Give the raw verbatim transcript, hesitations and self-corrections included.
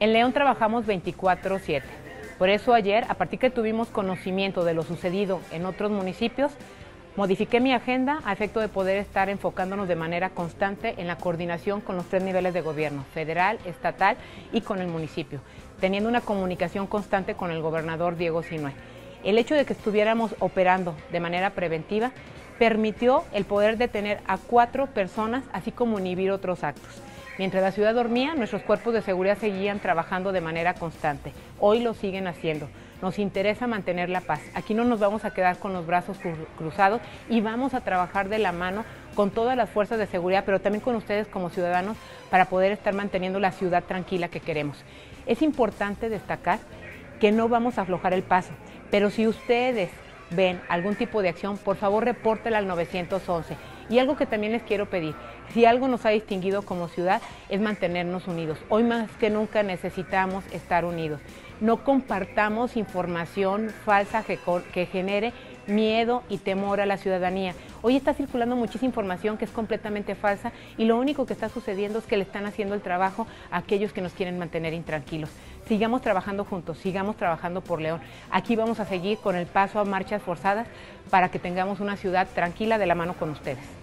En León trabajamos veinticuatro siete. Por eso ayer, a partir que tuvimos conocimiento de lo sucedido en otros municipios, modifiqué mi agenda a efecto de poder estar enfocándonos de manera constante en la coordinación con los tres niveles de gobierno, federal, estatal y con el municipio, teniendo una comunicación constante con el gobernador Diego Sinue. El hecho de que estuviéramos operando de manera preventiva permitió el poder detener a cuatro personas, así como inhibir otros actos. Mientras la ciudad dormía, nuestros cuerpos de seguridad seguían trabajando de manera constante. Hoy lo siguen haciendo. Nos interesa mantener la paz. Aquí no nos vamos a quedar con los brazos cruzados y vamos a trabajar de la mano con todas las fuerzas de seguridad, pero también con ustedes como ciudadanos para poder estar manteniendo la ciudad tranquila que queremos. Es importante destacar que no vamos a aflojar el paso, pero si ustedes ven algún tipo de acción, por favor repórtela al nueve once. Y algo que también les quiero pedir, si algo nos ha distinguido como ciudad es mantenernos unidos. Hoy más que nunca necesitamos estar unidos. No compartamos información falsa que, que genere miedo y temor a la ciudadanía. Hoy está circulando muchísima información que es completamente falsa y lo único que está sucediendo es que le están haciendo el trabajo a aquellos que nos quieren mantener intranquilos. Sigamos trabajando juntos, sigamos trabajando por León. Aquí vamos a seguir con el paso a marchas forzadas para que tengamos una ciudad tranquila de la mano con ustedes.